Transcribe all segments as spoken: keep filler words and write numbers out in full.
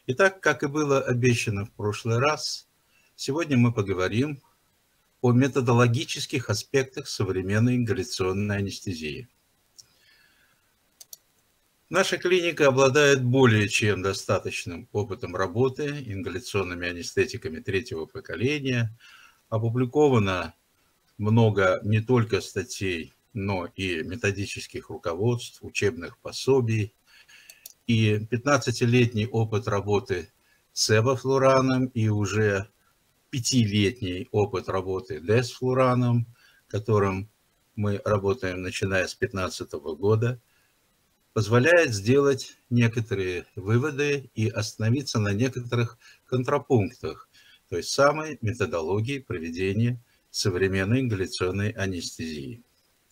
Итак, как и было обещано в прошлый раз, сегодня мы поговорим о методологических аспектах современной ингаляционной анестезии. Наша клиника обладает более чем достаточным опытом работы ингаляционными анестетиками третьего поколения. Опубликовано много не только статей, но и методических руководств, учебных пособий. И пятнадцатилетний опыт работы с эвофлураном и уже пятилетний опыт работы десфлураном, которым мы работаем начиная с две тысячи пятнадцатого года, позволяет сделать некоторые выводы и остановиться на некоторых контрапунктах той самой методологии проведения современной ингаляционной анестезии.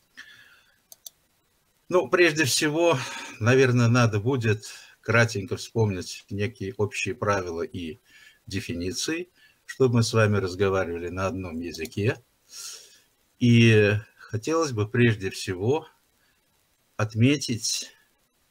Ну, прежде всего, наверное, надо будет кратенько вспомнить некие общие правила и дефиниции, чтобы мы с вами разговаривали на одном языке. И хотелось бы прежде всего отметить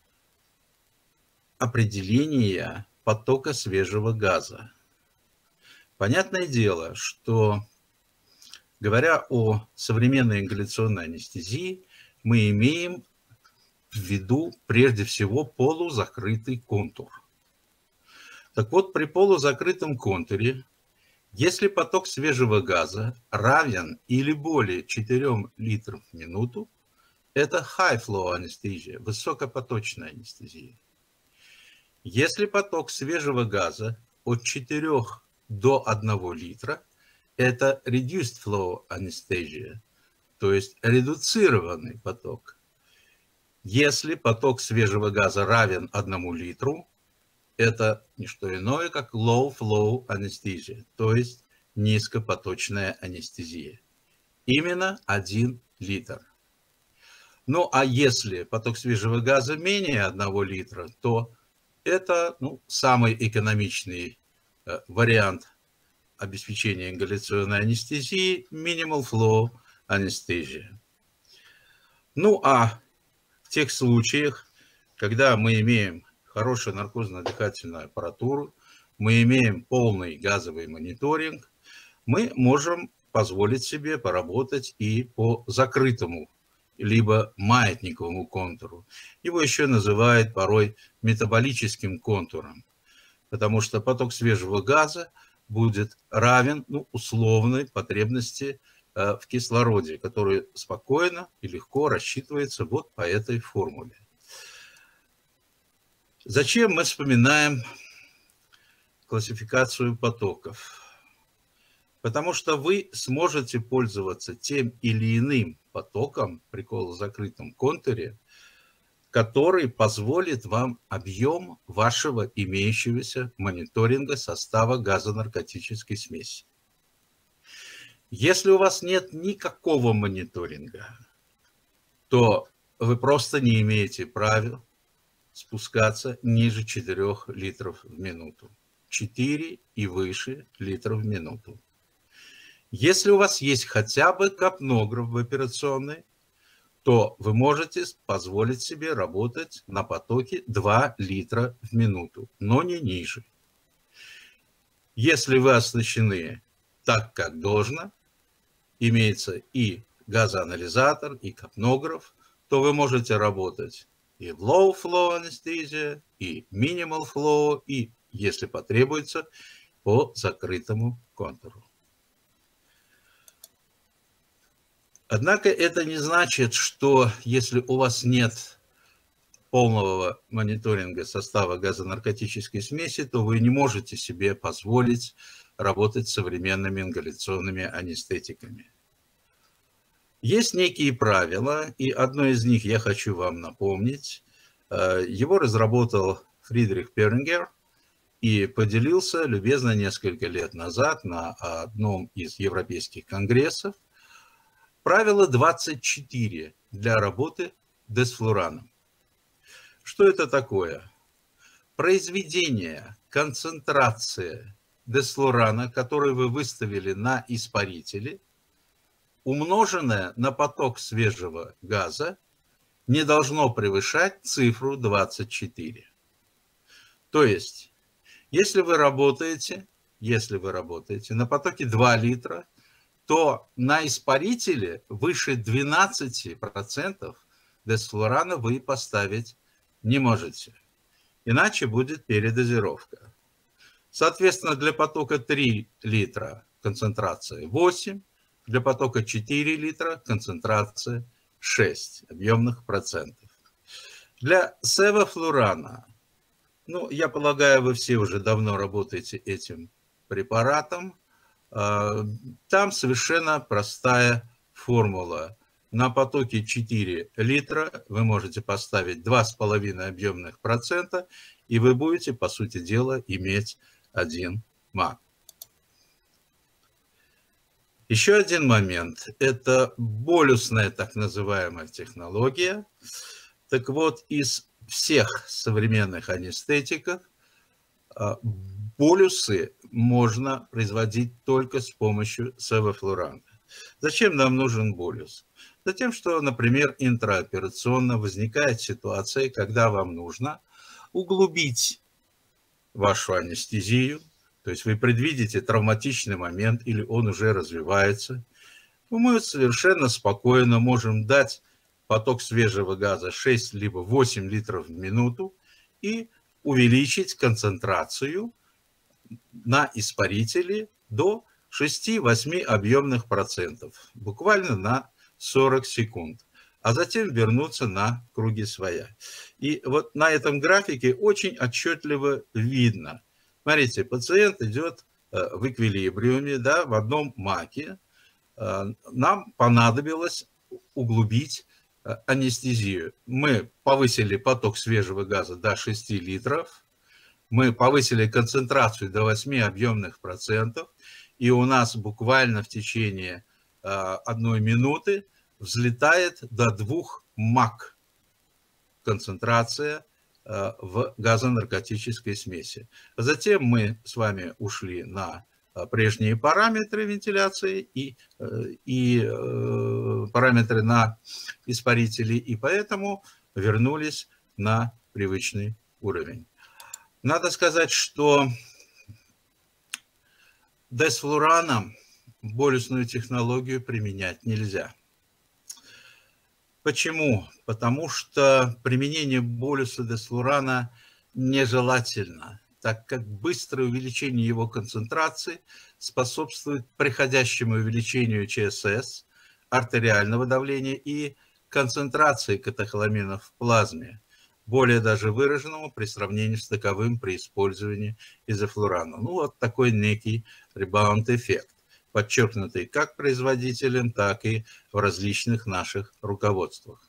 определение потока свежего газа. Понятное дело, что, говоря о современной ингаляционной анестезии, мы имеем в виду прежде всего полузакрытый контур. Так вот, при полузакрытом контуре, если поток свежего газа равен или более четырем литрам в минуту, это high flow анестезия, высокопоточная анестезия. Если поток свежего газа от четырёх до одного литра, это reduced flow анестезия, то есть редуцированный поток. Если поток свежего газа равен одному литру, это не что иное, как low flow анестезия, то есть низкопоточная анестезия. Именно один литр. Ну а если поток свежего газа менее одного литра, то это ну, самый экономичный э, вариант обеспечения ингаляционной анестезии – minimal flow анестезия. Ну а в тех случаях, когда мы имеем хорошую наркозно-дыхательную аппаратуру, мы имеем полный газовый мониторинг, мы можем позволить себе поработать и по закрытому, либо маятниковому контуру. Его еще называют порой метаболическим контуром, потому что поток свежего газа будет равен ну, условной потребности э, в кислороде, который спокойно и легко рассчитывается вот по этой формуле. Зачем мы вспоминаем классификацию потоков? Потому что вы сможете пользоваться тем или иным потоком при полузакрытом контуре, который позволит вам объем вашего имеющегося мониторинга состава газонаркотической смеси. Если у вас нет никакого мониторинга, то вы просто не имеете права спускаться ниже четырёх литров в минуту. четыре и выше литров в минуту. Если у вас есть хотя бы капнограф в операционной, то вы можете позволить себе работать на потоке два литра в минуту, но не ниже. Если вы оснащены так, как должно, имеется и газоанализатор, и капнограф, то вы можете работать и в low flow анестезия, и minimal flow, и, если потребуется, по закрытому контуру. Однако это не значит, что если у вас нет полного мониторинга состава газонаркотической смеси, то вы не можете себе позволить работать с современными ингаляционными анестетиками. Есть некие правила, и одно из них я хочу вам напомнить. Его разработал Фридрих Перингер и поделился любезно несколько лет назад на одном из европейских конгрессов. Правило двадцать четыре для работы десфлураном. Что это такое? Произведение, концентрация десфлурана, который вы выставили на испарителе, умноженное на поток свежего газа, не должно превышать цифру двадцать четыре. То есть, Если вы работаете, если вы работаете на потоке два литра, то на испарителе выше двенадцати процентов десфлурана вы поставить не можете. Иначе будет передозировка. Соответственно, для потока три литра концентрация восемь, для потока четыре литра концентрация шесть объемных процентов. Для севофлурана, ну, я полагаю, вы все уже давно работаете этим препаратом. Там совершенно простая формула. На потоке четыре литра вы можете поставить два с половиной объемных процента, и вы будете, по сути дела, иметь один мак. Еще один момент – это болюсная так называемая технология. Так вот, из всех современных анестетиков болюсы можно производить только с помощью севофлурана. Зачем нам нужен болюс? Затем, что, например, интраоперационно возникает ситуация, когда вам нужно углубить вашу анестезию, то есть вы предвидите травматичный момент или он уже развивается, мы совершенно спокойно можем дать поток свежего газа шесть либо восемь литров в минуту и увеличить концентрацию на испарителе до шести-восьми объемных процентов, буквально на сорок секунд, а затем вернуться на круги своя. И вот на этом графике очень отчетливо видно. Смотрите, пациент идет в эквилибриуме, да, в одном маке. Нам понадобилось углубить анестезию. Мы повысили поток свежего газа до шести литров, мы повысили концентрацию до восьми объемных процентов, и у нас буквально в течение одной минуты взлетает до двух мак концентрация в газонаркотической смеси. Затем мы с вами ушли на прежние параметры вентиляции и, и параметры на испарители, и поэтому вернулись на привычный уровень. Надо сказать, что десфлураном болюсную технологию применять нельзя. Почему? Потому что применение болюса десфлурана нежелательно, так как быстрое увеличение его концентрации способствует приходящему увеличению ЧСС, артериального давления и концентрации катехоламинов в плазме, более даже выраженному при сравнении с таковым при использовании изофлурана. Ну, вот такой некий ребаунд-эффект, подчеркнутый как производителем, так и в различных наших руководствах.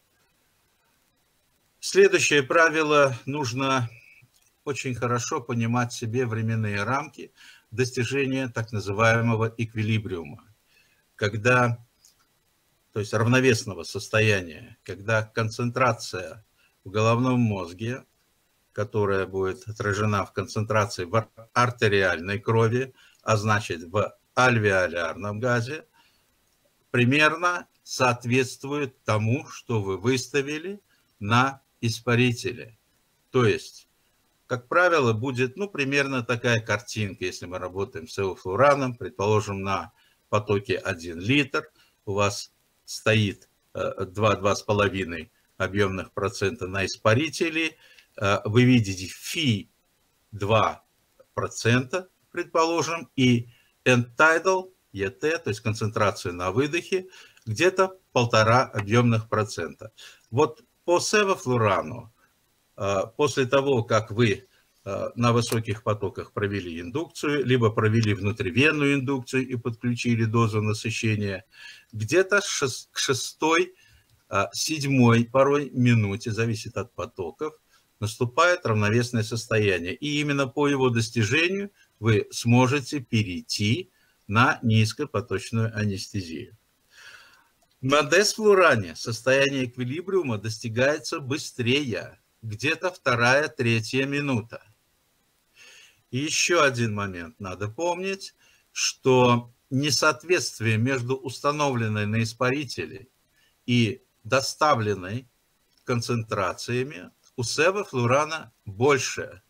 Следующее правило: нужно очень хорошо понимать себе временные рамки достижения так называемого эквилибриума, когда, то есть равновесного состояния, когда концентрация в головном мозге, которая будет отражена в концентрации в артериальной крови, а значит в альвеолярном газе, примерно соответствует тому, что вы выставили на испарителе. То есть, как правило, будет ну, примерно такая картинка, если мы работаем с севофлураном, предположим, на потоке один литр, у вас стоит два-два с половиной объемных процента на испарителе, вы видите фи два процента, предположим, и end-tidal, и ти, то есть концентрацию на выдохе, где-то полтора объемных процента. Вот по севофлурану, после того, как вы на высоких потоках провели индукцию, либо провели внутривенную индукцию и подключили дозу насыщения, где-то к шестой, седьмой порой минуте, зависит от потоков, наступает равновесное состояние. И именно по его достижению вы сможете перейти на низкопоточную анестезию. На десфлуране состояние эквилибриума достигается быстрее, где-то вторая, третья минута. И еще один момент надо помнить, что несоответствие между установленной на испарителе и доставленной концентрациями у севофлурана больше.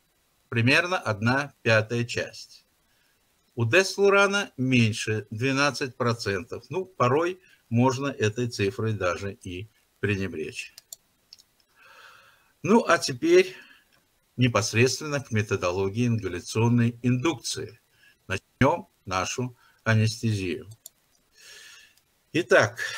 примерно одна пятая часть. У десфлурана меньше, двенадцать процентов. Ну, порой можно этой цифрой даже и пренебречь. Ну, а теперь непосредственно к методологии ингаляционной индукции. Начнем нашу анестезию. Итак,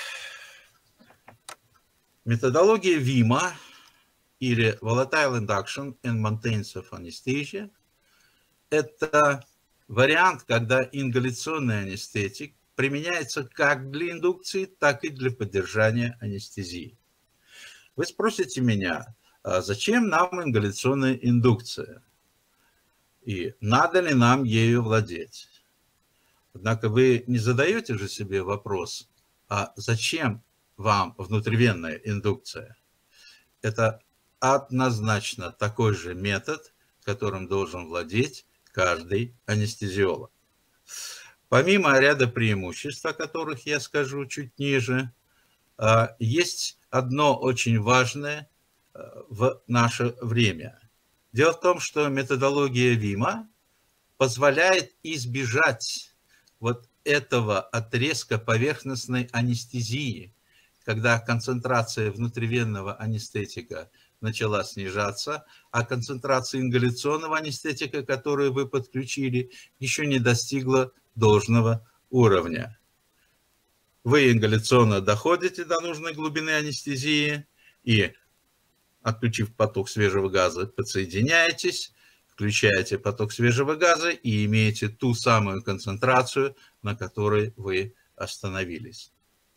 методология ВИМа или Volatile Induction and Maintenance of Anesthesia – это вариант, когда ингаляционный анестетик применяется как для индукции, так и для поддержания анестезии. Вы спросите меня, а зачем нам ингаляционная индукция? И надо ли нам ею владеть? Однако вы не задаете же себе вопрос, а зачем вам внутривенная индукция? Это однозначно такой же метод, которым должен владеть каждый анестезиолог. Помимо ряда преимуществ, о которых я скажу чуть ниже, есть одно очень важное в наше время. Дело в том, что методология ВИМа позволяет избежать вот этого отрезка поверхностной анестезии, когда концентрация внутривенного анестетика начала снижаться, а концентрация ингаляционного анестетика, которую вы подключили, еще не достигла должного уровня. Вы ингаляционно доходите до нужной глубины анестезии и, отключив поток свежего газа, подсоединяетесь, включаете поток свежего газа и имеете ту самую концентрацию, на которой вы остановились.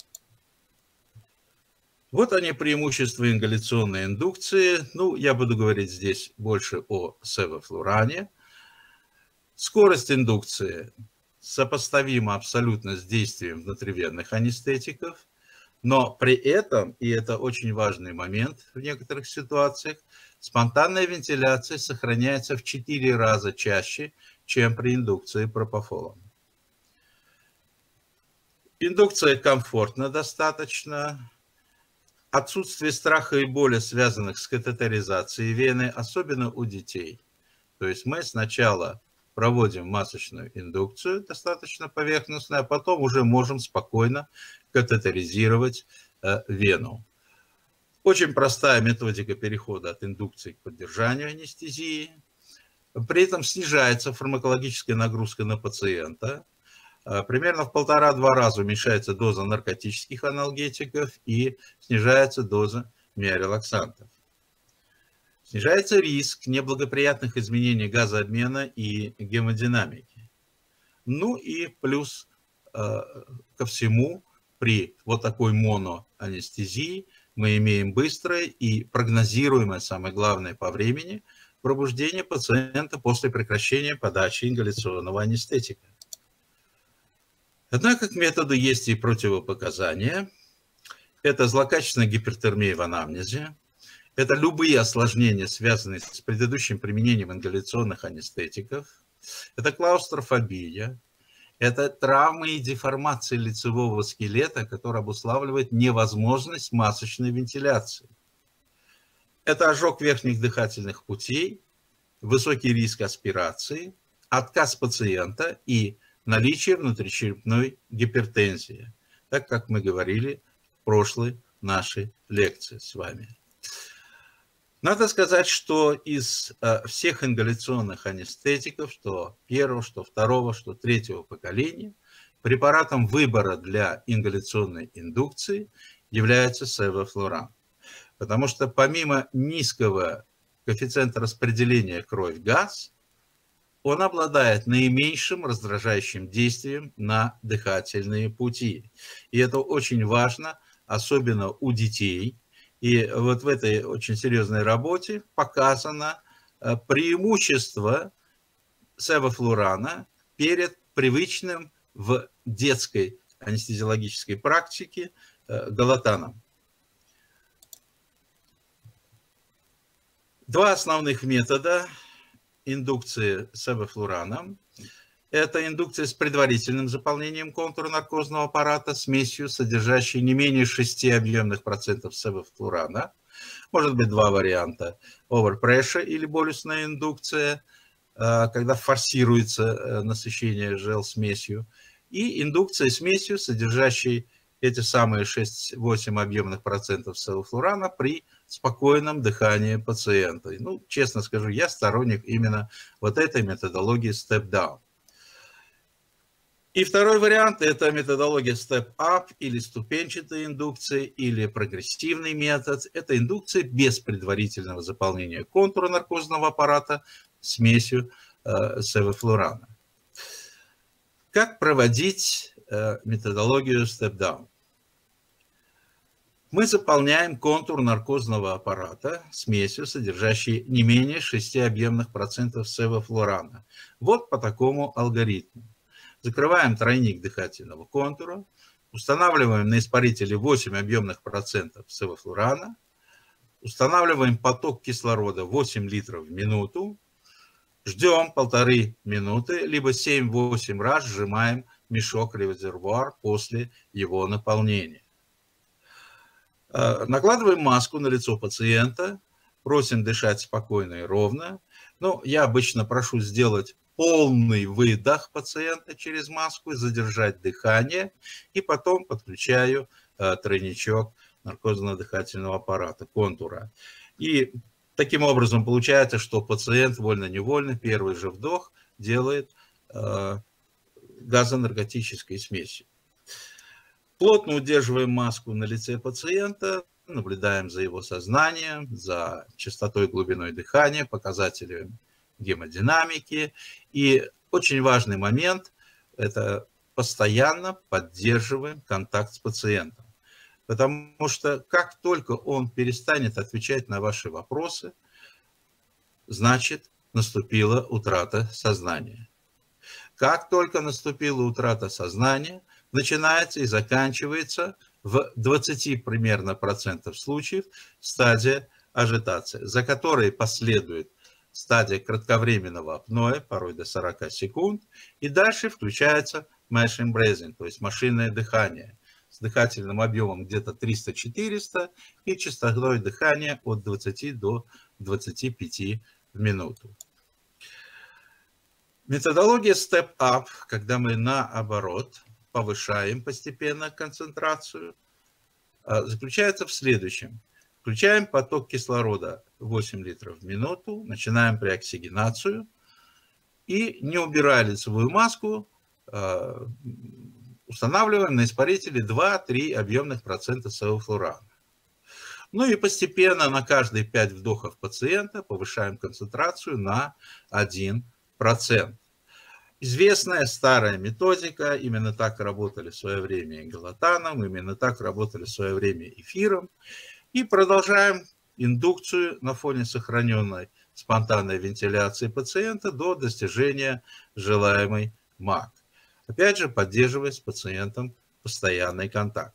Вот они, преимущества ингаляционной индукции. Ну, я буду говорить здесь больше о севофлуране. Скорость индукции сопоставима абсолютно с действием внутривенных анестетиков, но при этом, и это очень важный момент в некоторых ситуациях, спонтанная вентиляция сохраняется в четыре раза чаще, чем при индукции пропофолом. Индукция комфортна достаточно. Отсутствие страха и боли, связанных с катетеризацией вены, особенно у детей. То есть мы сначала проводим масочную индукцию, достаточно поверхностную, а потом уже можем спокойно катетеризировать э, вену. Очень простая методика перехода от индукции к поддержанию анестезии. При этом снижается фармакологическая нагрузка на пациента. Примерно в полтора-два раза уменьшается доза наркотических аналгетиков и снижается доза миорелаксантов. Снижается риск неблагоприятных изменений газообмена и гемодинамики. Ну и плюс э, ко всему, при вот такой моноанестезии мы имеем быстрое и прогнозируемое, самое главное по времени, пробуждение пациента после прекращения подачи ингаляционного анестетика. Однако к методу есть и противопоказания. Это злокачественная гипертермия в анамнезе. Это любые осложнения, связанные с предыдущим применением ингаляционных анестетиков. Это клаустрофобия. Это травмы и деформации лицевого скелета, которые обуславливают невозможность масочной вентиляции. Это ожог верхних дыхательных путей, высокий риск аспирации, отказ пациента и наличие внутричерепной гипертензии, так как мы говорили в прошлой нашей лекции с вами. Надо сказать, что из э, всех ингаляционных анестетиков, что первого, что второго, что третьего поколения, препаратом выбора для ингаляционной индукции является севофлуран. Потому что помимо низкого коэффициента распределения кровь-газ, он обладает наименьшим раздражающим действием на дыхательные пути. И это очень важно, особенно у детей. И вот в этой очень серьезной работе показано преимущество севофлурана перед привычным в детской анестезиологической практике галатаном. Два основных метода индукции севофлураном. Это индукция с предварительным заполнением контура наркозного аппарата смесью, содержащей не менее шести объемных процентов севофлурана. Может быть два варианта. Overpressure или болюсная индукция. когда форсируется насыщение жел смесью, и индукция смесью, содержащей эти самые шесть-восемь объемных процентов севофлурана при спокойном дыхании пациента. Ну, честно скажу, я сторонник именно вот этой методологии step-down. И второй вариант – это методология step-up или ступенчатая индукция, или прогрессивный метод. Это индукция без предварительного заполнения контура наркозного аппарата смесью э, севофлурана. Как проводить э, методологию step-down? Мы заполняем контур наркозного аппарата смесью, содержащей не менее шести объемных процентов севофлурана. Вот по такому алгоритму. Закрываем тройник дыхательного контура, устанавливаем на испарителе восемь объемных процентов севофлурана, устанавливаем поток кислорода восемь литров в минуту, ждем полторы минуты, либо семь-восемь раз сжимаем мешок-резервуар после его наполнения. Накладываем маску на лицо пациента, просим дышать спокойно и ровно. Ну, я обычно прошу сделать полный выдох пациента через маску, задержать дыхание, и потом подключаю э, тройничок наркозно-дыхательного аппарата, контура. И таким образом получается, что пациент вольно-невольно первый же вдох делает э, газонаркотической смесью. Плотно удерживаем маску на лице пациента, наблюдаем за его сознанием, за частотой и глубиной дыхания, показателями гемодинамики. И очень важный момент – это постоянно поддерживаем контакт с пациентом. Потому что как только он перестанет отвечать на ваши вопросы, значит, наступила утрата сознания. Как только наступила утрата сознания, начинается и заканчивается в двадцати примерно процентов случаев стадия ажитации, за которой последует стадия кратковременного апноэ, порой до сорока секунд, и дальше включается machine breathing, то есть машинное дыхание, с дыхательным объемом где-то триста-четыреста и частотой дыхания от двадцати до двадцати пяти в минуту. Методология step-up, когда мы наоборот повышаем постепенно концентрацию, заключается в следующем. Включаем поток кислорода восемь литров в минуту, начинаем преоксигенацию и, не убирая лицевую маску, устанавливаем на испарителе два-три объемных процента севофлурана. Ну и постепенно на каждые пять вдохов пациента повышаем концентрацию на один процент. Известная старая методика, именно так работали в свое время галатаном, именно так работали в свое время эфиром. И продолжаем индукцию на фоне сохраненной спонтанной вентиляции пациента до достижения желаемой МАК. Опять же, поддерживая с пациентом постоянный контакт.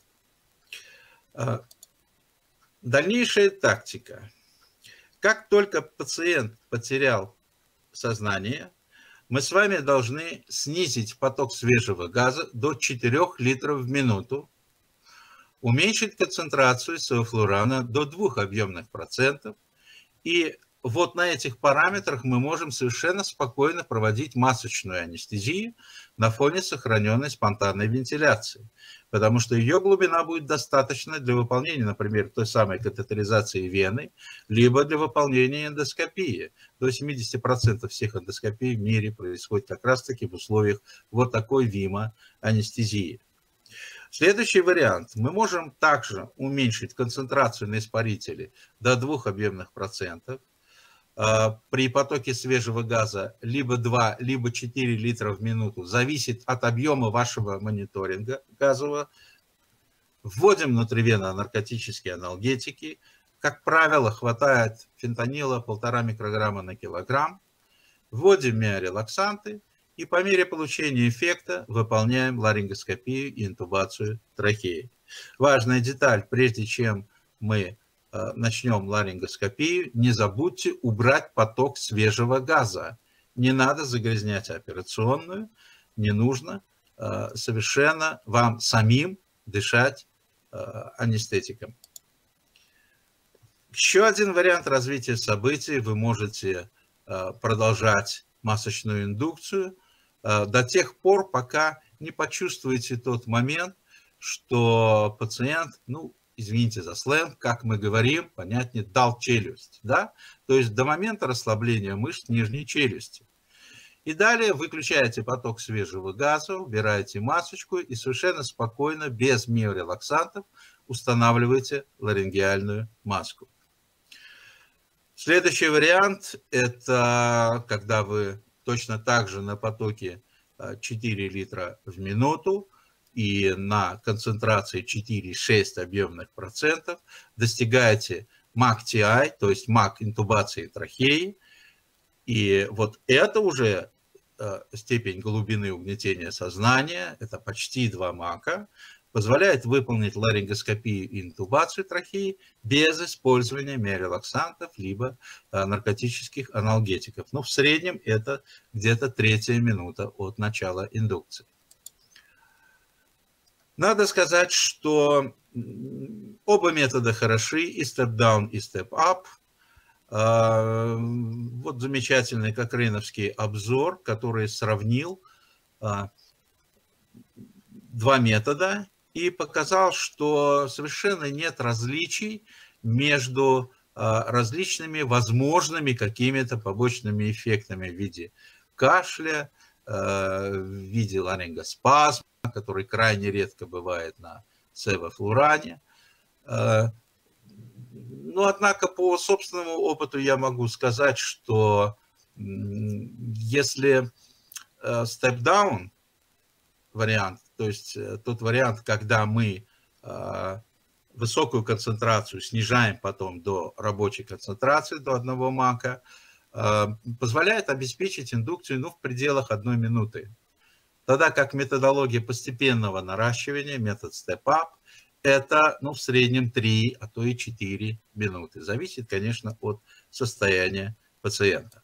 Дальнейшая тактика. Как только пациент потерял сознание, мы с вами должны снизить поток свежего газа до четырёх литров в минуту, уменьшить концентрацию севофлурана до двух объемных процентов. И вот на этих параметрах мы можем совершенно спокойно проводить масочную анестезию на фоне сохраненной спонтанной вентиляции. Потому что ее глубина будет достаточна для выполнения, например, той самой катетеризации вены, либо для выполнения эндоскопии. До семидесяти процентов всех эндоскопий в мире происходит как раз-таки в условиях вот такой ВИМа-анестезии. Следующий вариант. Мы можем также уменьшить концентрацию на испарителе до двух объемных процентов. При потоке свежего газа либо два, либо четыре литра в минуту. Зависит от объема вашего мониторинга газового. Вводим внутривенно наркотические анальгетики. Как правило, хватает фентанила полтора микрограмма на килограмм. Вводим миорелаксанты. И по мере получения эффекта выполняем ларингоскопию и интубацию трахеи. Важная деталь, прежде чем мы э, начнем ларингоскопию, не забудьте убрать поток свежего газа. Не надо загрязнять операционную, не нужно э, совершенно вам самим дышать э, анестетиком. Еще один вариант развития событий. Вы можете э, продолжать масочную индукцию до тех пор, пока не почувствуете тот момент, что пациент, ну, извините за сленг, как мы говорим, понятнее, дал челюсть, да? То есть до момента расслабления мышц нижней челюсти. И далее выключаете поток свежего газа, убираете масочку и совершенно спокойно, без миорелаксантов, устанавливаете ларингеальную маску. Следующий вариант – это когда вы точно так же на потоке четыре литра в минуту и на концентрации четыре-шесть объемных процентов достигаете мак-ти ай, то есть мак интубации трахеи. И вот это уже степень глубины угнетения сознания, это почти два мака, позволяет выполнить ларингоскопию и интубацию трахеи без использования миорелаксантов либо наркотических анальгетиков. Но в среднем это где-то третья минута от начала индукции. Надо сказать, что оба метода хороши, и степ-даун, и степ-ап. Вот замечательный кокрейновский обзор, который сравнил два метода и показал, что совершенно нет различий между различными возможными какими-то побочными эффектами в виде кашля, в виде ларингоспазма, который крайне редко бывает на севофлуране. Но, однако, по собственному опыту я могу сказать, что если степ-даун вариант, то есть тот вариант, когда мы высокую концентрацию снижаем потом до рабочей концентрации, до одного мака, позволяет обеспечить индукцию, ну, в пределах одной минуты. Тогда как методология постепенного наращивания, метод степ-ап, это, ну, в среднем три, а то и четыре минуты. Зависит, конечно, от состояния пациента.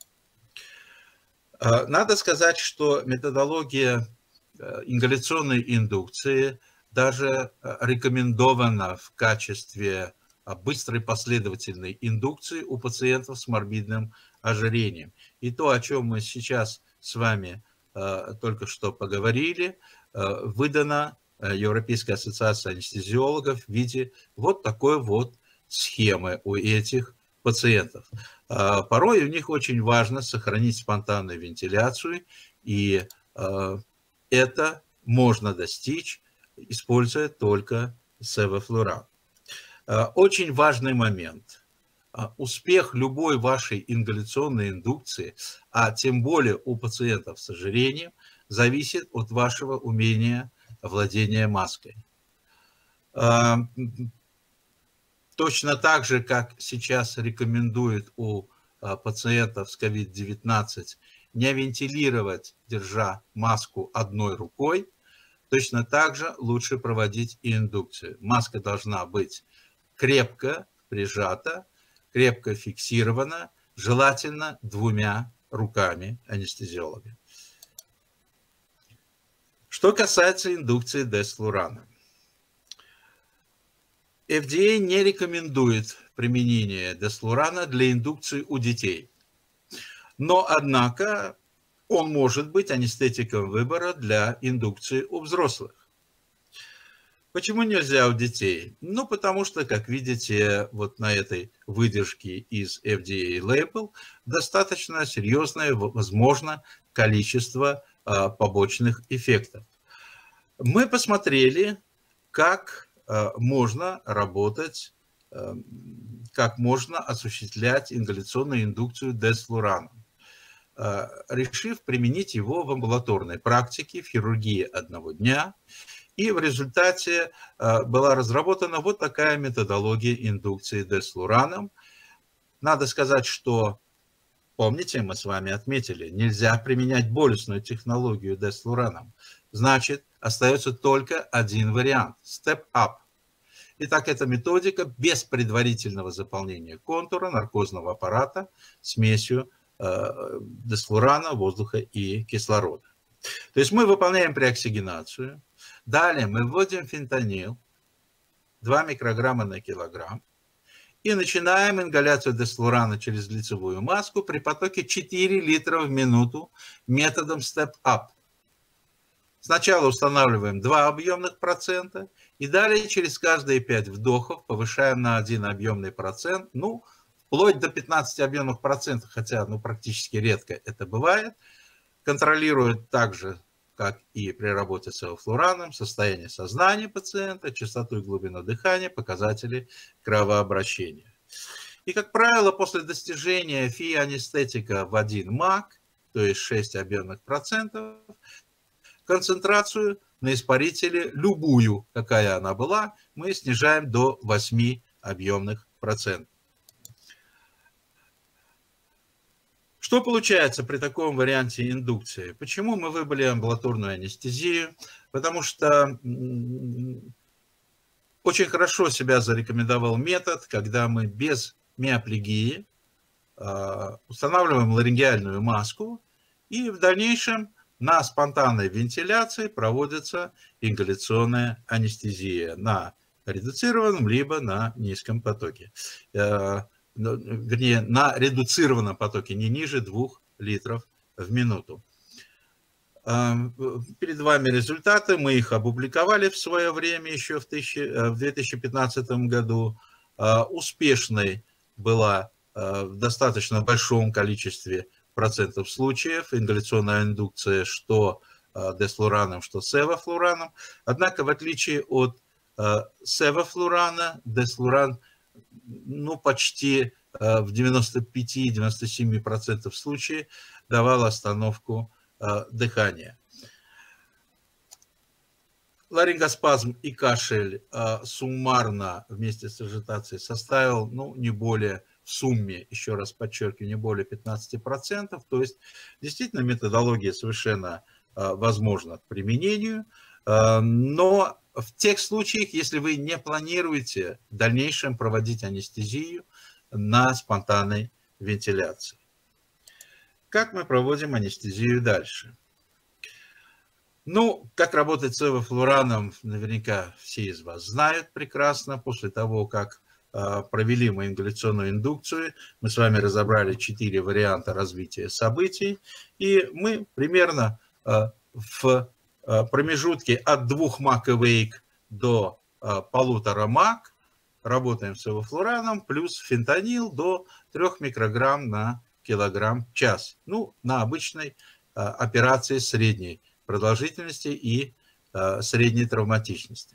Надо сказать, что методология ингаляционной индукции даже рекомендована в качестве быстрой последовательной индукции у пациентов с морбидным ожирением. И то, о чем мы сейчас с вами только что поговорили, выдано Европейской ассоциацией анестезиологов в виде вот такой вот схемы у этих пациентов. Порой у них очень важно сохранить спонтанную вентиляцию, и это можно достичь, используя только севофлуран. Очень важный момент. Успех любой вашей ингаляционной индукции, а тем более у пациентов с ожирением, зависит от вашего умения владения маской. Точно так же, как сейчас рекомендуют у пациентов с ковид девятнадцать не вентилировать, держа маску одной рукой, точно так же лучше проводить и индукцию. Маска должна быть крепко прижата, крепко фиксирована, желательно двумя руками анестезиолога. Что касается индукции десфлурана. эф ди эй не рекомендует применение десфлурана для индукции у детей. Но, однако, он может быть анестетиком выбора для индукции у взрослых. Почему нельзя у детей? Ну, потому что, как видите, вот на этой выдержке из эф ди эй Label достаточно серьезное, возможно, количество а, побочных эффектов. Мы посмотрели, как а, можно работать, а, как можно осуществлять ингаляционную индукцию десфлураном, решив применить его в амбулаторной практике, в хирургии одного дня. И в результате была разработана вот такая методология индукции десфлураном. Надо сказать, что, помните, мы с вами отметили, нельзя применять болюсную технологию десфлураном. Значит, остается только один вариант – степ-ап. Итак, эта методика без предварительного заполнения контура наркозного аппарата смесью десфлурана, воздуха и кислорода. То есть мы выполняем преоксигенацию. Далее мы вводим фентанил, два микрограмма на килограмм. И начинаем ингаляцию десфлурана через лицевую маску при потоке четыре литра в минуту методом step-up. Сначала устанавливаем два объемных процента, и далее через каждые пять вдохов повышаем на один объемный процент, ну, вплоть до пятнадцати объемных процентов, хотя ну, практически редко это бывает. Контролирует также, как и при работе с эвофлураном, состояние сознания пациента, частоту и глубину дыхания, показатели кровообращения. И, как правило, после достижения фи-анестетика в один мак, то есть шесть объемных процентов, концентрацию на испарителе, любую, какая она была, мы снижаем до восьми объемных процентов. Что получается при таком варианте индукции? Почему мы выбрали амбулаторную анестезию? Потому что очень хорошо себя зарекомендовал метод, когда мы без миоплегии устанавливаем ларингеальную маску, и в дальнейшем на спонтанной вентиляции проводится ингаляционная анестезия на редуцированном либо на низком потоке. Вернее, на редуцированном потоке не ниже двух литров в минуту. Перед вами результаты, мы их опубликовали в свое время, еще в две тысячи пятнадцатом году. Успешной была в достаточно большом количестве процентов случаев ингаляционная индукция что десфлураном, что с эвофлураном. Однако, в отличие от с эвофлурана, десфлуран ну, почти в девяноста пяти — девяноста семи процентах случаев давал остановку дыхания. Ларингоспазм и кашель суммарно вместе с регургитацией составил ну, не более, в сумме, еще раз подчеркиваю, не более пятнадцати процентов. То есть действительно методология совершенно возможна к применению, но в тех случаях, если вы не планируете в дальнейшем проводить анестезию на спонтанной вентиляции. Как мы проводим анестезию дальше? Ну, как работать с эвофлураном, наверняка все из вас знают прекрасно. После того, как э, провели мы ингаляционную индукцию, мы с вами разобрали четыре варианта развития событий, и мы примерно э, в э, промежутке от двух мак эвейк до э, полутора мак работаем с эвофлураном, плюс фентанил до трёх микрограмм на килограмм в час. Ну, на обычной э, операции средней продолжительности и э, средней травматичности.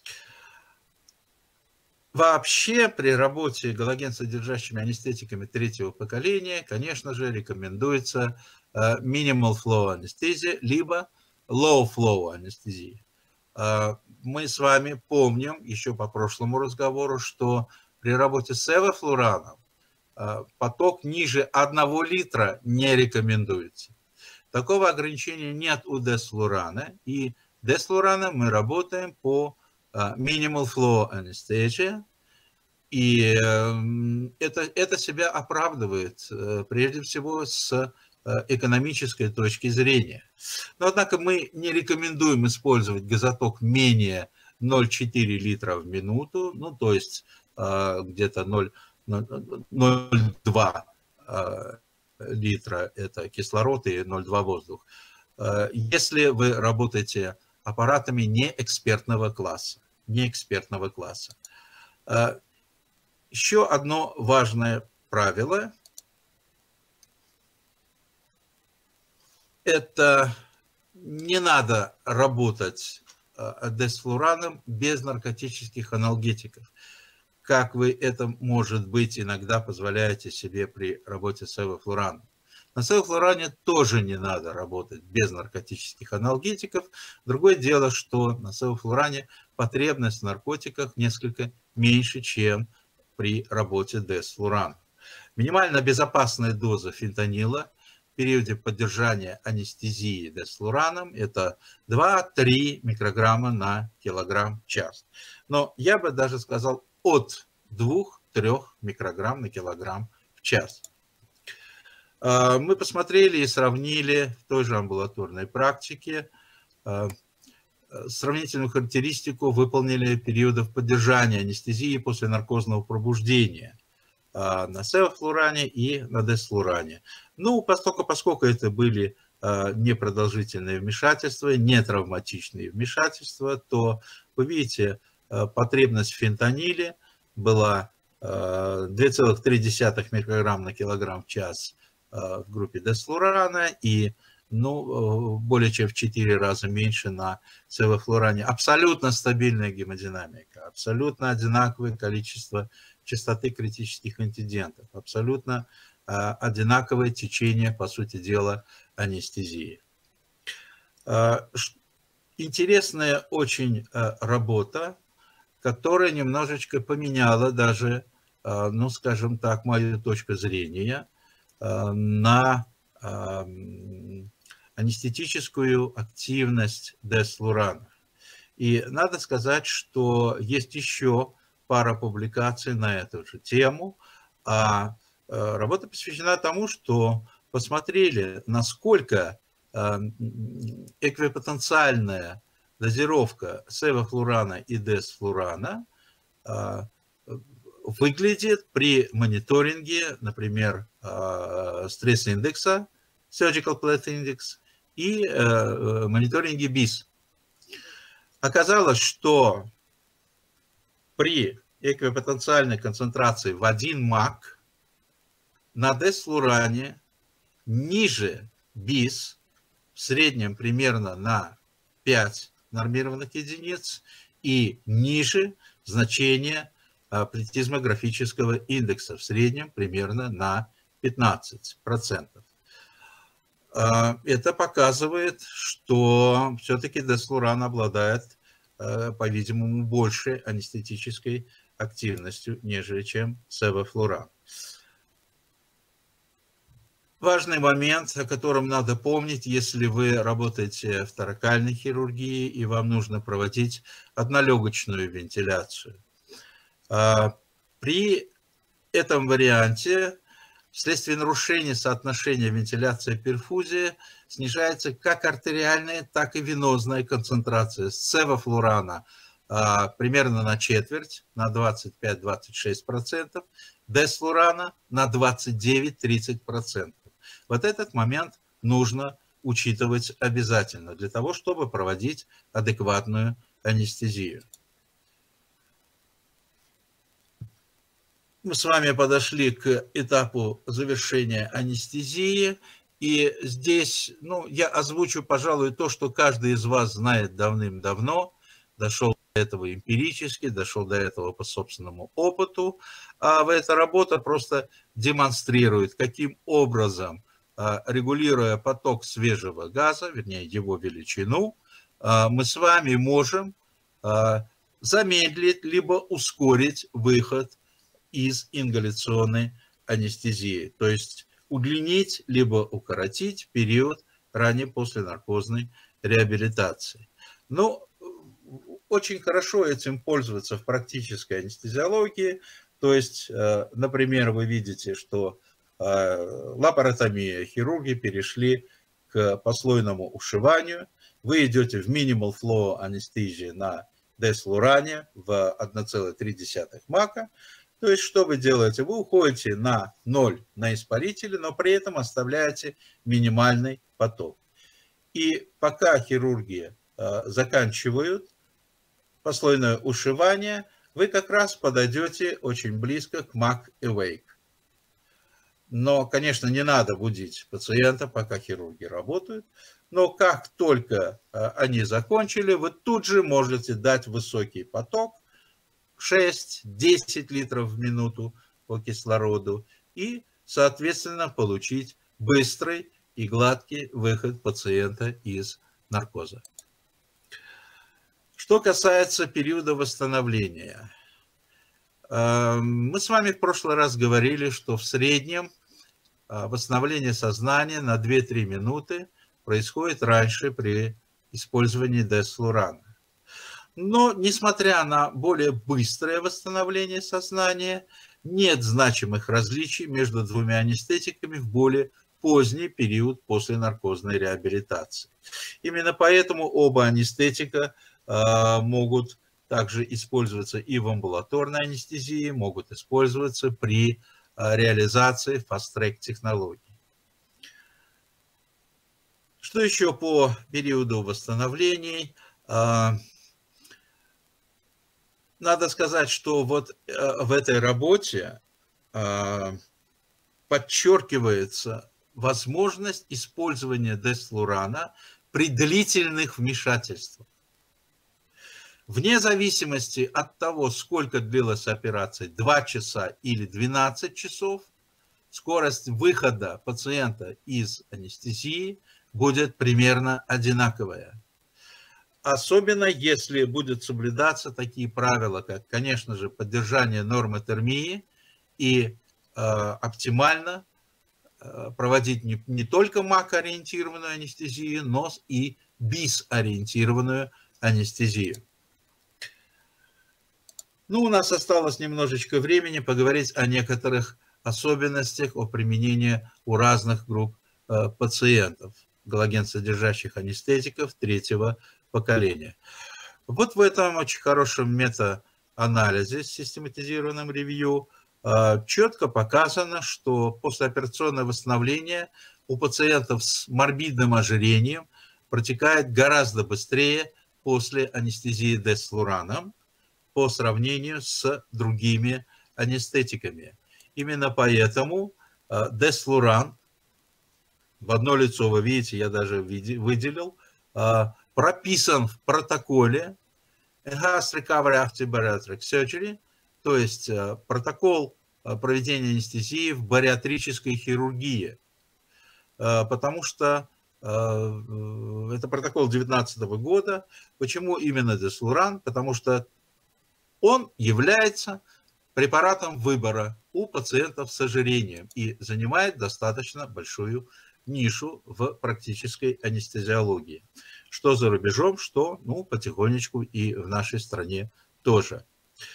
Вообще при работе галоген-содержащими анестетиками третьего поколения, конечно же, рекомендуется э, minimal flow анестезия, либо low flow анестезия. Э, мы с вами помним еще по прошлому разговору, что при работе с эвофлураном э, поток ниже одного литра не рекомендуется. Такого ограничения нет у десфлурана, и десфлурана мы работаем по minimal flow anesthesia, и это, это себя оправдывает прежде всего с экономической точки зрения. Но, однако, мы не рекомендуем использовать газоток менее ноль целых четыре десятых литра в минуту, ну, то есть где-то ноль целых два десятых литра это кислород и ноль целых два десятых воздух. Если вы работаете аппаратами не экспертного класса, не экспертного класса. Еще одно важное правило – это не надо работать десфлураном без наркотических аналгетиков, как вы это, может быть, иногда позволяете себе при работе с эвофлураном. На эвофлуране тоже не надо работать без наркотических аналгетиков. Другое дело, что на эвофлуране потребность в наркотиках несколько меньше, чем при работе десфлураном. Минимально безопасная доза фентанила в периоде поддержания анестезии десфлураном – это два-три микрограмма на килограмм в час. Но я бы даже сказал от двух-трёх микрограмм на килограмм в час. Мы посмотрели и сравнили в той же амбулаторной практике сравнительную характеристику выполнили периодов поддержания анестезии после наркозного пробуждения на севофлуране и на десфлуране. Ну, поскольку, поскольку это были непродолжительные вмешательства, не травматичные вмешательства, то, вы видите, потребность в фентаниле была две целых три десятых микрограмм на килограмм в час в группе десфлурана и ну, более чем в четыре раза меньше на севофлуране. Абсолютно стабильная гемодинамика, абсолютно одинаковое количество частоты критических инцидентов, абсолютно одинаковое течение, по сути дела, анестезии. Интересная очень работа, которая немножечко поменяла даже, ну, скажем так, мою точку зрения на анестетическую активность десфлурана. И надо сказать, что есть еще пара публикаций на эту же тему. А работа посвящена тому, что посмотрели, насколько эквипотенциальная дозировка севофлурана и десфлурана выглядит при мониторинге, например, стресс-индекса, Surgical Pleth Index, и э, мониторинге БИС. Оказалось, что при эквипотенциальной концентрации в один мак на десфлуране ниже БИС, в среднем примерно на пять нормированных единиц, и ниже значения плетизмографического индекса, в среднем примерно на пятнадцать процентов. Это показывает, что все-таки десфлуран обладает, по-видимому, большей анестетической активностью, нежели чем севофлуран. Важный момент, о котором надо помнить, если вы работаете в торакальной хирургии и вам нужно проводить однолегочную вентиляцию. При этом варианте вследствие нарушения соотношения вентиляция-перфузия снижается как артериальная, так и венозная концентрация севофлурана а, примерно на четверть, на двадцать пять — двадцать шесть процентов, десфлурана на двадцать девять — тридцать процентов. Вот этот момент нужно учитывать обязательно для того, чтобы проводить адекватную анестезию. Мы с вами подошли к этапу завершения анестезии, и здесь, ну, я озвучу, пожалуй, то, что каждый из вас знает давным-давно, дошел до этого эмпирически, дошел до этого по собственному опыту, а эта работа просто демонстрирует, каким образом, регулируя поток свежего газа, вернее, его величину, мы с вами можем замедлить либо ускорить выход из ингаляционной анестезии, то есть удлинить либо укоротить период ранней посленаркозной реабилитации. Ну, очень хорошо этим пользоваться в практической анестезиологии, то есть, например, вы видите, что лапаротомия, хирурги перешли к послойному ушиванию, вы идете в minimal flow анестезии на десфлуране в одна целая три десятых мака. То есть, что вы делаете? Вы уходите на ноль на испарителе, но при этом оставляете минимальный поток. И пока хирурги э, заканчивают послойное ушивание, вы как раз подойдете очень близко к мак awake. Но, конечно, не надо будить пациента, пока хирурги работают. Но как только э, они закончили, вы тут же можете дать высокий поток, шесть — десять литров в минуту по кислороду, и, соответственно, получить быстрый и гладкий выход пациента из наркоза. Что касается периода восстановления. Мы с вами в прошлый раз говорили, что в среднем восстановление сознания на две-три минуты происходит раньше при использовании десфлурана. Но, несмотря на более быстрое восстановление сознания, нет значимых различий между двумя анестетиками в более поздний период после наркозной реабилитации. Именно поэтому оба анестетика э, могут также использоваться и в амбулаторной анестезии, могут использоваться при э, реализации фаст-трек технологий. Что еще по периоду восстановлений? Э, надо сказать, что вот э, в этой работе э, подчеркивается возможность использования десфлурана при длительных вмешательствах. Вне зависимости от того, сколько длилась операция, два часа или двенадцать часов, скорость выхода пациента из анестезии будет примерно одинаковая. Особенно если будут соблюдаться такие правила, как, конечно же, поддержание нормотермии и э, оптимально проводить не, не только мак-ориентированную анестезию, но и бис-ориентированную анестезию. Ну, у нас осталось немножечко времени поговорить о некоторых особенностях о применении у разных групп э, пациентов галоген-содержащих анестетиков третьего поколения. Вот в этом очень хорошем мета-анализе, систематизированном ревью, четко показано, что послеоперационное восстановление у пациентов с морбидным ожирением протекает гораздо быстрее после анестезии десфлураном по сравнению с другими анестетиками. Именно поэтому десфлуран, в одно лицо, вы видите, я даже выделил, прописан в протоколе Enhanced Recovery After Bariatric Surgery, то есть протокол проведения анестезии в бариатрической хирургии, потому что это протокол две тысячи девятнадцатого года. Почему именно десфлуран? Потому что он является препаратом выбора у пациентов с ожирением и занимает достаточно большую нишу в практической анестезиологии. Что за рубежом, что, ну, потихонечку и в нашей стране тоже.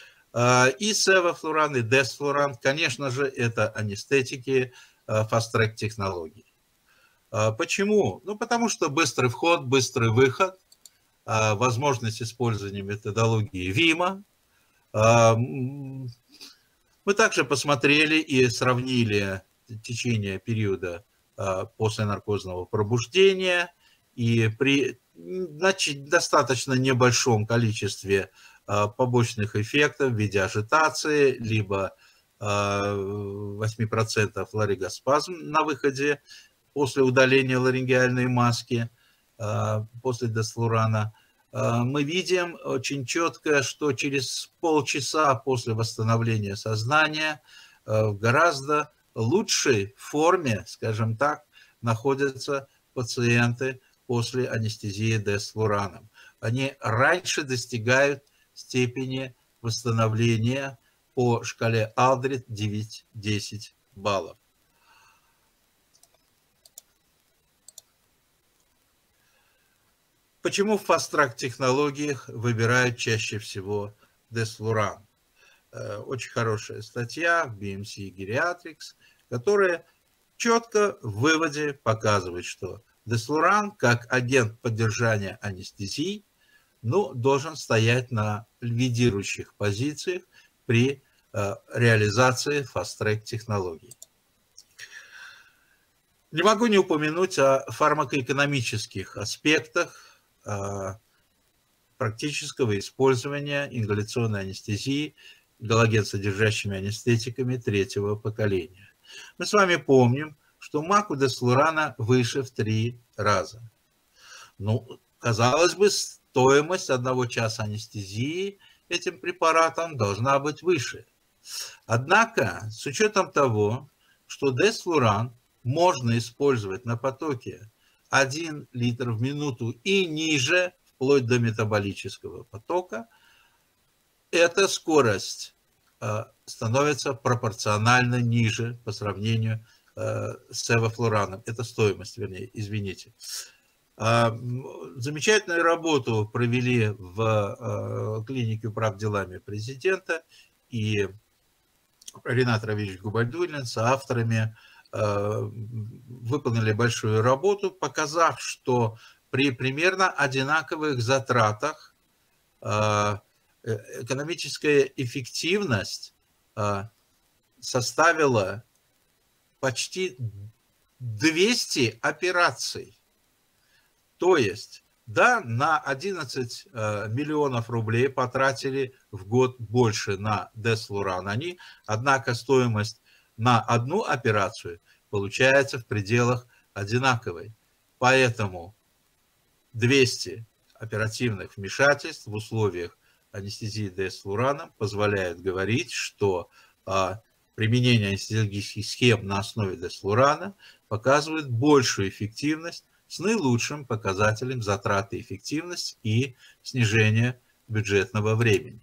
И севофлуран, и десфлуран, конечно же, это анестетики фаст-трек технологий. Почему? Ну, потому что быстрый вход, быстрый выход, возможность использования методологии ВИМа. Мы также посмотрели и сравнили течение периода после наркозного пробуждения, и при значит, достаточно небольшом количестве побочных эффектов в виде ажитации, либо восемь процентов ларингоспазм на выходе после удаления ларингеальной маски, после десфлурана, мы видим очень четко, что через полчаса после восстановления сознания в гораздо лучшей форме, скажем так, находятся пациенты после анестезии десфлураном. Они раньше достигают степени восстановления по шкале Алдрит девять-десять баллов. Почему в фаст-трек технологиях выбирают чаще всего десфлуран? Очень хорошая статья в би эм си Geriatrics, которая четко в выводе показывает, что десфлуран как агент поддержания анестезии, ну, должен стоять на лидирующих позициях при э, реализации фаст-трек технологий. Не могу не упомянуть о фармакоэкономических аспектах э, практического использования ингаляционной анестезии галоген-содержащими анестетиками третьего поколения. Мы с вами помним, что мак у десфлурана выше в три раза. Ну, казалось бы, стоимость одного часа анестезии этим препаратом должна быть выше. Однако, с учетом того, что десфлуран можно использовать на потоке один литр в минуту и ниже, вплоть до метаболического потока, эта скорость э, становится пропорционально ниже по сравнению э, с севофлураном. Это стоимость, вернее, извините. Э, замечательную работу провели в э, клинике «Управ делами президента» и Ренат Равильевич Губайдуллин с авторами выполнили большую работу, показав, что при примерно одинаковых затратах экономическая эффективность составила почти двести операций. То есть, да, на одиннадцать миллионов рублей потратили в год больше на деслуранани, однако стоимость на одну операцию получается в пределах одинаковой. Поэтому двести оперативных вмешательств в условиях анестезии деслураном позволяет говорить, что а, применение анестезиологических схем на основе деслурана показывает большую эффективность с наилучшим показателем затраты и эффективность и снижения бюджетного времени.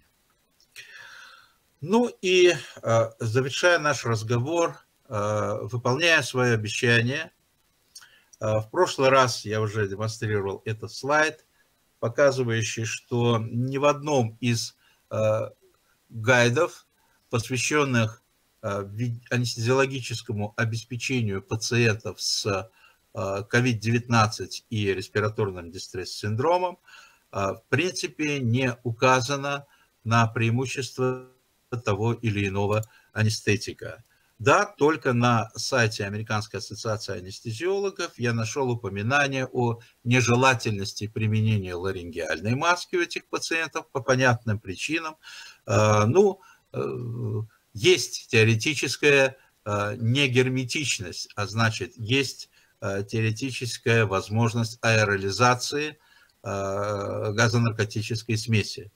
Ну и а, завершая наш разговор, а, выполняя свои обещания, а, в прошлый раз я уже демонстрировал этот слайд, показывающий, что ни в одном из а, гайдов, посвященных а, анестезиологическому обеспечению пациентов с ковид девятнадцать и респираторным дистресс-синдромом, в принципе, не указано на преимущество того или иного анестетика. Да, только на сайте Американской ассоциации анестезиологов я нашел упоминание о нежелательности применения ларингеальной маски у этих пациентов по понятным причинам. Ну, есть теоретическая негерметичность, а значит, есть теоретическая возможность аэролизации газонаркотической смеси.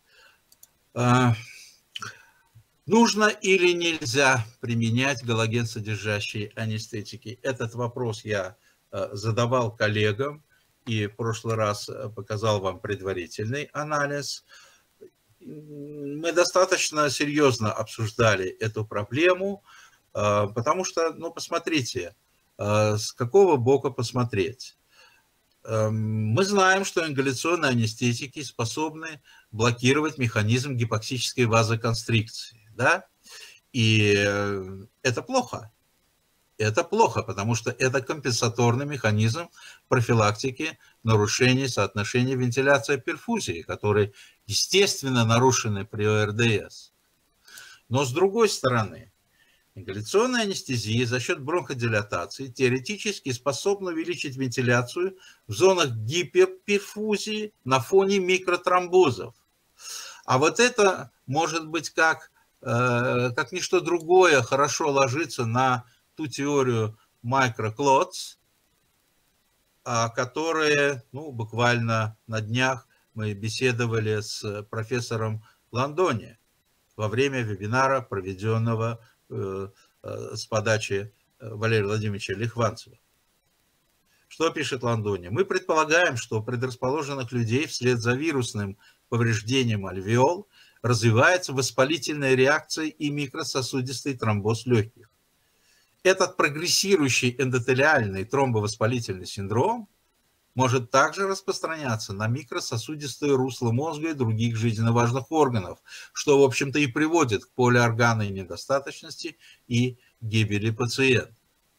Нужно или нельзя применять галоген-содержащие анестетики? Этот вопрос я задавал коллегам и в прошлый раз показал вам предварительный анализ. Мы достаточно серьезно обсуждали эту проблему, потому что, ну, посмотрите, с какого бока посмотреть. Мы знаем, что ингаляционные анестетики способны блокировать механизм гипоксической вазоконстрикции. Да? И это плохо. Это плохо, потому что это компенсаторный механизм профилактики нарушений соотношения вентиляции-перфузии, которые, естественно, нарушены при о эр дэ эс. Но с другой стороны, ингаляционная анестезия за счет бронходилатации теоретически способна увеличить вентиляцию в зонах гиперперфузии на фоне микротромбозов. А вот это может быть как, э, как ничто другое хорошо ложится на ту теорию microclots, которые, ну, буквально на днях мы беседовали с профессором Ландони во время вебинара, проведенного с подачи Валерия Владимировича Лихванцева. Что пишет Ландони? Мы предполагаем, что у предрасположенных людей вслед за вирусным повреждением альвеол развивается воспалительная реакция и микрососудистый тромбоз легких. Этот прогрессирующий эндотелиальный тромбовоспалительный синдром может также распространяться на микрососудистые русла мозга и других жизненно важных органов, что, в общем-то, и приводит к полиорганной недостаточности и гибели пациента.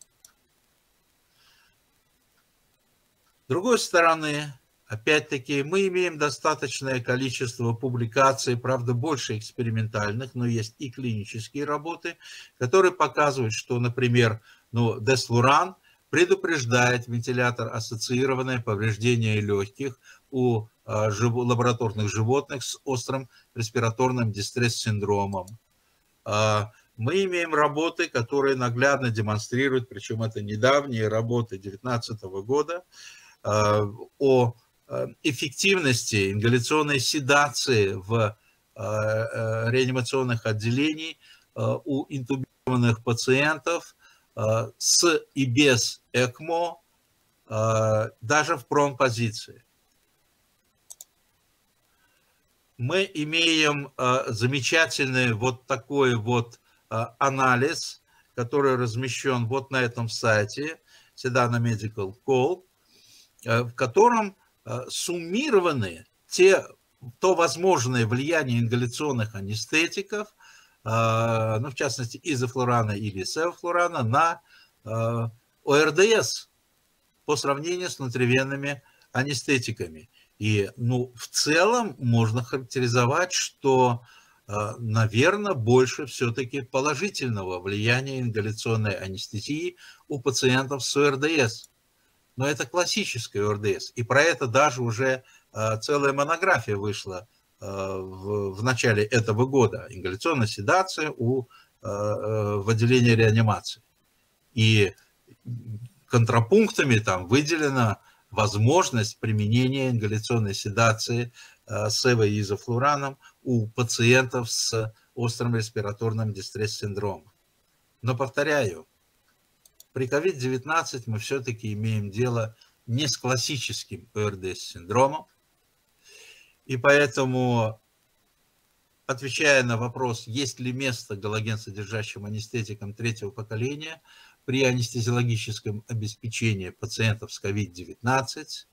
С другой стороны, опять-таки, мы имеем достаточное количество публикаций, правда, больше экспериментальных, но есть и клинические работы, которые показывают, что, например, ну, деслуран предупреждает вентилятор-ассоциированное повреждение легких у а, жив... лабораторных животных с острым респираторным дистресс-синдромом. А, мы имеем работы, которые наглядно демонстрируют, причем это недавние работы две тысячи девятнадцатого года, а, о эффективности ингаляционной седации в а, реанимационных отделениях а, у интубированных пациентов с и без ЭКМО, даже в промпозиции. Мы имеем замечательный вот такой вот анализ, который размещен вот на этом сайте Sedana Medical Call, в котором суммированы те, то возможное влияние ингаляционных анестетиков, ну, в частности, изофлурана или севофлурана, на ОРДС по сравнению с внутривенными анестетиками. И, ну, в целом можно характеризовать, что, наверное, больше все-таки положительного влияния ингаляционной анестезии у пациентов с ОРДС. Но это классическая ОРДС. И про это даже уже целая монография вышла в, в начале этого года. Ингаляционная седация у, в отделении реанимации. И контрапунктами там выделена возможность применения ингаляционной седации с эвоизофлураном у пациентов с острым респираторным дистресс-синдромом. Но, повторяю, при ковид девятнадцать мы все-таки имеем дело не с классическим ОРДС-синдромом, и поэтому, отвечая на вопрос, есть ли место галоген-содержащим анестетикам третьего поколения при анестезиологическом обеспечении пациентов с ковид девятнадцать,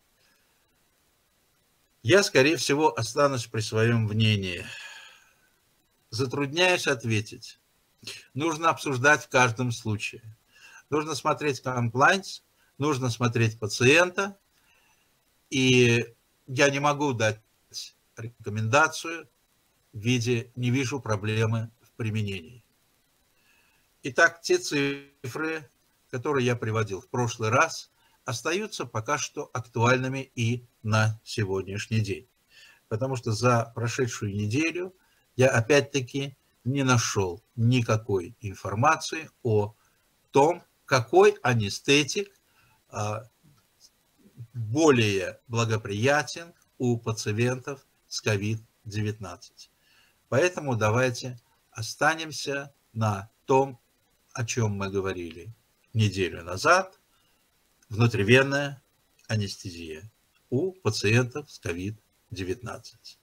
я, скорее всего, останусь при своем мнении. Затрудняюсь ответить. Нужно обсуждать в каждом случае. Нужно смотреть комплайнс, нужно смотреть пациента, и я не могу дать рекомендацию в виде «не вижу проблемы в применении». Итак, те цифры, которые я приводил в прошлый раз, остаются пока что актуальными и на сегодняшний день. Потому что за прошедшую неделю я опять-таки не нашел никакой информации о том, какой анестетик более благоприятен у пациентов с ковид девятнадцать. Поэтому давайте останемся на том, о чем мы говорили неделю назад. Внутривенная анестезия у пациентов с ковид девятнадцать.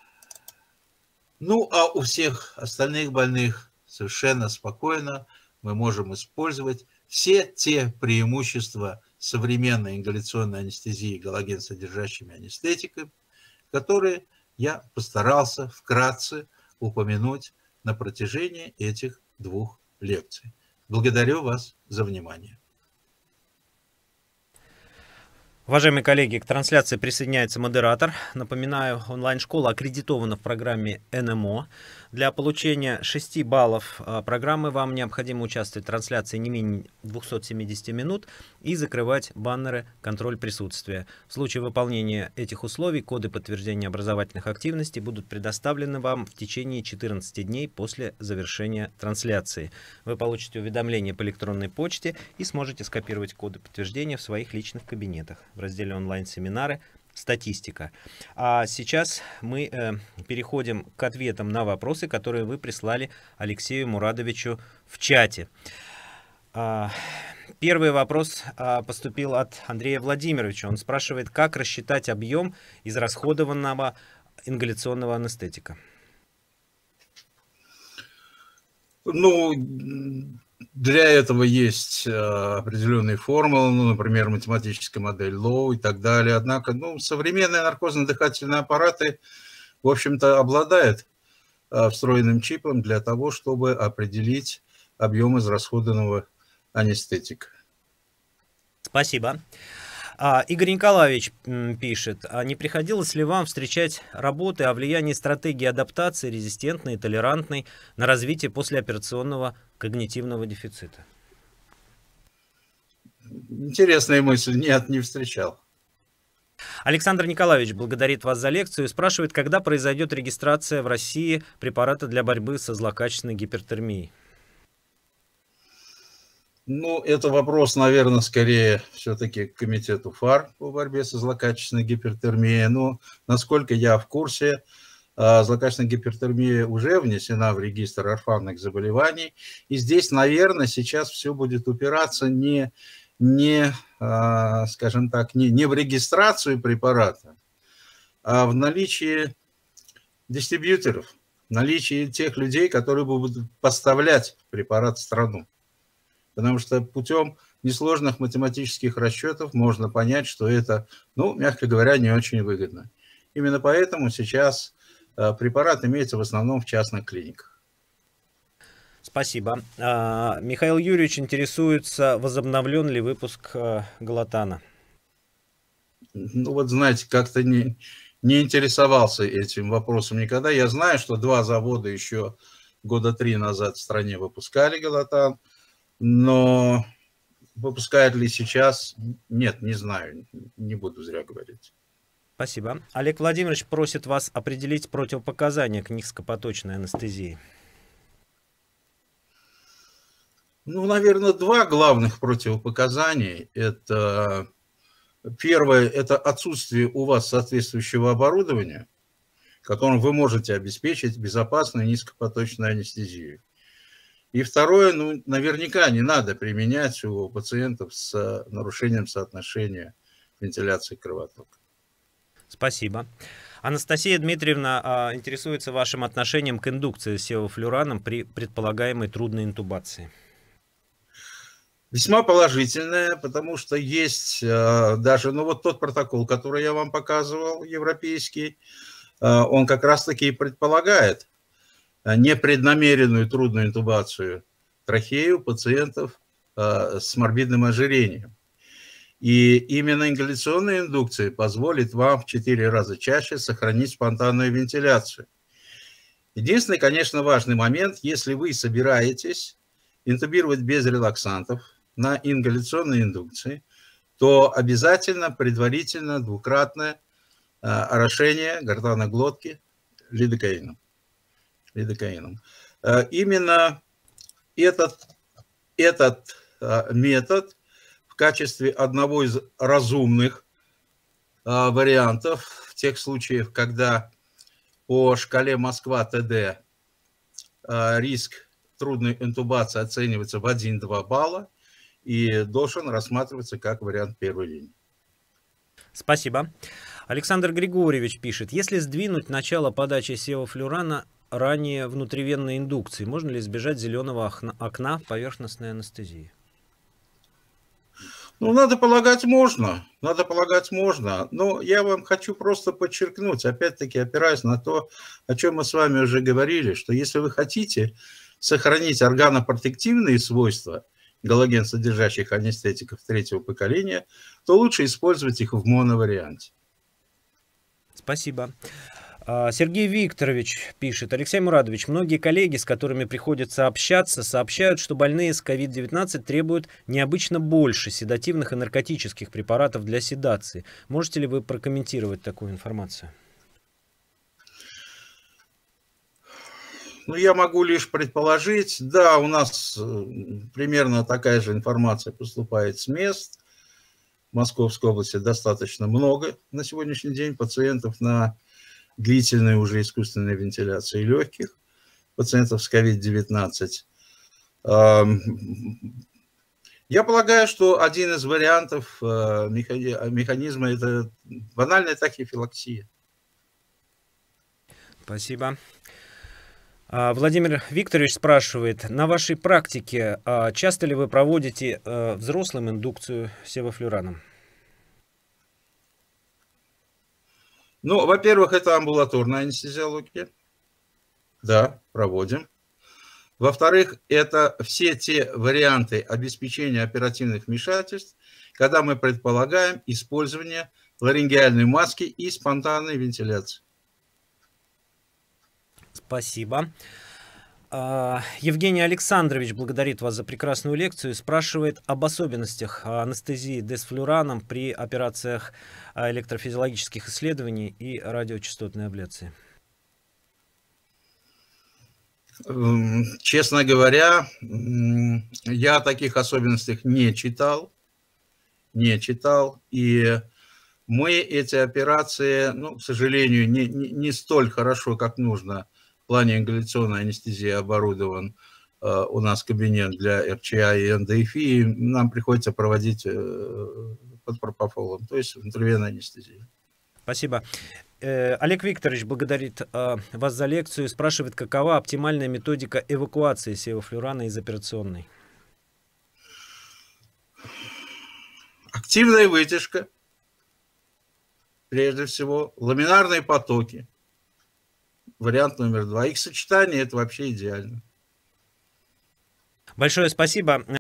Ну, а у всех остальных больных совершенно спокойно мы можем использовать все те преимущества современной ингаляционной анестезии галоген-содержащими анестетиками, которые я постарался вкратце упомянуть на протяжении этих двух лекций. Благодарю вас за внимание. Уважаемые коллеги, к трансляции присоединяется модератор. Напоминаю, онлайн-школа аккредитована в программе эн эм о. Для получения шести баллов программы вам необходимо участвовать в трансляции не менее двухсот семидесяти минут и закрывать баннеры «Контроль присутствия». В случае выполнения этих условий коды подтверждения образовательных активностей будут предоставлены вам в течение четырнадцати дней после завершения трансляции. Вы получите уведомление по электронной почте и сможете скопировать коды подтверждения в своих личных кабинетах в разделе онлайн-семинары «Статистика». А сейчас мы э, переходим к ответам на вопросы, которые вы прислали Алексею Мурадовичу в чате. А, первый вопрос а, поступил от Андрея Владимировича. Он спрашивает, как рассчитать объем израсходованного ингаляционного анестетика. Ну, для этого есть определенные формулы, ну, например, математическая модель Лоу и так далее. Однако, ну, современные наркозно-дыхательные аппараты, в общем-то, обладают встроенным чипом для того, чтобы определить объем израсходованного анестетика. Спасибо. А, Игорь Николаевич пишет, а не приходилось ли вам встречать работы о влиянии стратегии адаптации резистентной и толерантной на развитие послеоперационного когнитивного дефицита? Интересная мысль. Нет, не встречал. Александр Николаевич благодарит вас за лекцию и спрашивает, когда произойдет регистрация в России препарата для борьбы со злокачественной гипертермией. Ну, это вопрос, наверное, скорее все-таки к комитету ФАР по борьбе со злокачественной гипертермией. Но, насколько я в курсе, злокачественная гипертермия уже внесена в регистр орфанных заболеваний. И здесь, наверное, сейчас все будет упираться не, не скажем так, не, не в регистрацию препарата, а в наличие дистрибьюторов, наличие тех людей, которые будут поставлять препарат в страну. Потому что путем несложных математических расчетов можно понять, что это, ну, мягко говоря, не очень выгодно. Именно поэтому сейчас препарат имеется в основном в частных клиниках. Спасибо. А, Михаил Юрьевич интересуется, возобновлен ли выпуск а, Галатана. Ну вот знаете, как-то не, не интересовался этим вопросом никогда. Я знаю, что два завода еще года три назад в стране выпускали Галатан, но выпускают ли сейчас? Нет, не знаю, не буду зря говорить. Спасибо. Олег Владимирович просит вас определить противопоказания к низкопоточной анестезии. Ну, наверное, два главных противопоказания. Это первое, это отсутствие у вас соответствующего оборудования, которым вы можете обеспечить безопасную низкопоточную анестезию. И второе, ну, наверняка не надо применять у пациентов с нарушением соотношения вентиляции кровотока. Спасибо. Анастасия Дмитриевна а, интересуется вашим отношением к индукции с севофлюраном при предполагаемой трудной интубации. Весьма положительная, потому что есть э, даже, ну вот тот протокол, который я вам показывал, европейский, э, он как раз-таки и предполагает непреднамеренную трудную интубацию трахеи у пациентов э, с морбидным ожирением. И именно ингаляционная индукция позволит вам в четыре раза чаще сохранить спонтанную вентиляцию. Единственный, конечно, важный момент, если вы собираетесь интубировать без релаксантов на ингаляционной индукции, то обязательно предварительно двукратное э, орошение гортанной глотки лидокаином. лидокаином. Э, именно этот, этот э, метод в качестве одного из разумных э, вариантов в тех случаях, когда по шкале Москва-ТД э, риск трудной интубации оценивается в один-два балла и должен рассматриваться как вариант первой линии. Спасибо. Александр Григорьевич пишет, если сдвинуть начало подачи севофлюрана ранее внутривенной индукции, можно ли избежать зеленого окна поверхностной анестезии? Ну, надо полагать, можно. Надо полагать, можно. Но я вам хочу просто подчеркнуть, опять-таки опираясь на то, о чем мы с вами уже говорили, что если вы хотите сохранить органопротективные свойства галоген содержащих анестетиков третьего поколения, то лучше использовать их в моноварианте. Спасибо. Сергей Викторович пишет, Алексей Мурадович, многие коллеги, с которыми приходится общаться, сообщают, что больные с ковид девятнадцать требуют необычно больше седативных и наркотических препаратов для седации. Можете ли вы прокомментировать такую информацию? Ну, я могу лишь предположить, да, у нас примерно такая же информация поступает с мест. В Московской области достаточно много на сегодняшний день пациентов на длительной уже искусственной вентиляции легких, пациентов с ковид девятнадцать. Я полагаю, что один из вариантов механизма – это банальная тахифилаксия. Спасибо. Владимир Викторович спрашивает, на вашей практике часто ли вы проводите взрослым индукцию севофлюраном? Ну, во-первых, это амбулаторная анестезиология. Да, проводим. Во-вторых, это все те варианты обеспечения оперативных вмешательств, когда мы предполагаем использование ларингеальной маски и спонтанной вентиляции. Спасибо. Евгений Александрович благодарит вас за прекрасную лекцию и спрашивает об особенностях анестезии десфлюраном при операциях электрофизиологических исследований и радиочастотной абляции. Честно говоря, я о таких особенностях не читал, не читал, и мы эти операции, ну, к сожалению, не, не, не столь хорошо, как нужно, в плане ингаляционной анестезии оборудован э, у нас кабинет для эр че ай и эн дэ эф и, нам приходится проводить э, под пропофолом, то есть внутривенной анестезии. Спасибо. Э, Олег Викторович благодарит э, вас за лекцию и спрашивает, какова оптимальная методика эвакуации севофлюрана из операционной. Активная вытяжка, прежде всего, ламинарные потоки. Вариант номер два. Их сочетание – это вообще идеально. Большое спасибо.